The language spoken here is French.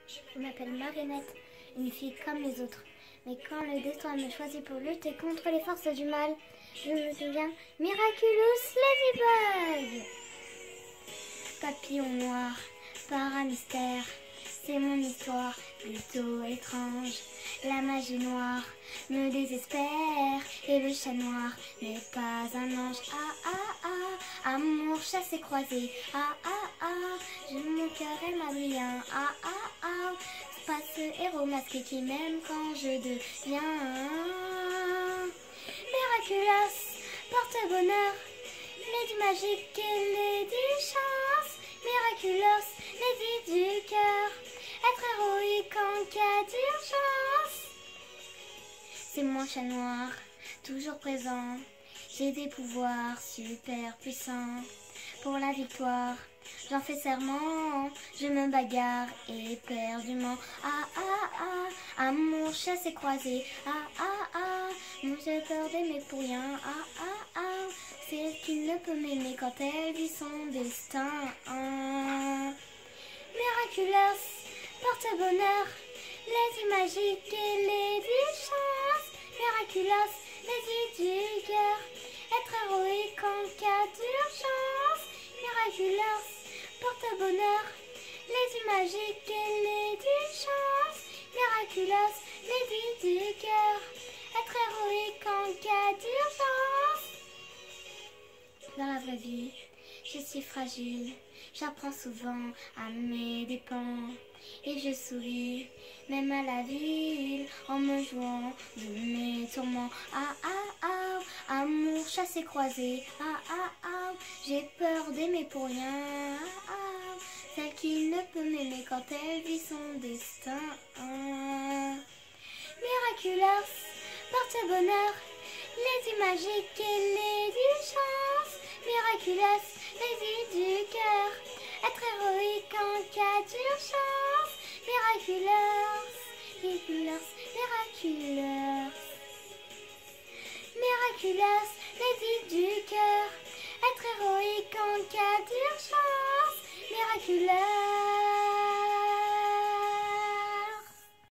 Je m'appelle Marinette, une fille comme les autres. Mais quand le destin me choisit pour lutter contre les forces du mal, je me deviens Miraculous Ladybug. Papillon noir, par un mystère, c'est mon histoire plutôt étrange. La magie noire me désespère et le chat noir n'est pas un ange. Ah ah ah, amour chassé croisé. Ah ah ah, mon cœur est madrien. Ah ah ah, c'est pas ce héros masqué qui m'aime quand je deviens Miraculous, porte-bonheur, Lady magique et Lady chance. Miraculous, Lady du cœur, être héroïque en cas d'urgence. C'est mon chat noir, toujours présent. J'ai des pouvoirs super puissants. Pour la victoire, j'en fais serment. Je me bagarre éperdument. Ah ah ah, amour chassé croisé. Ah ah ah, j'ai peur d'aimer pour rien. Ah ah ah, c'est elle qui ne peut m'aimer quand elle vit son destin. Miraculous, porte-bonheur, Lady magique et Lady chance. Miraculous, Lady du cœur, être héroïque en cas d'urgence. Miraculous, porte-bonheur, Lady magique et Lady chance. Miraculous, Lady du cœur, être héroïque en cas d'urgence. Dans la vraie vie, je suis fragile, j'apprends souvent à mes dépens. Et je souris, même à la ville, en me jouant de mes tourments. Ah ah ah, amour chassé croisé. Ah ah ah, j'ai peur d'aimer pour rien. Ah ah, celle qui ne peut m'aimer quand elle vit son destin. Miraculous, porte-bonheur, Lady magique et Lady chance. Miraculous, Lady du cœur, être héroïque en cas d'urgence. Miraculous, miraculous, miraculous. Miraculous, Lady du cœur, être héroïque en cas d'urgence. Miraculous.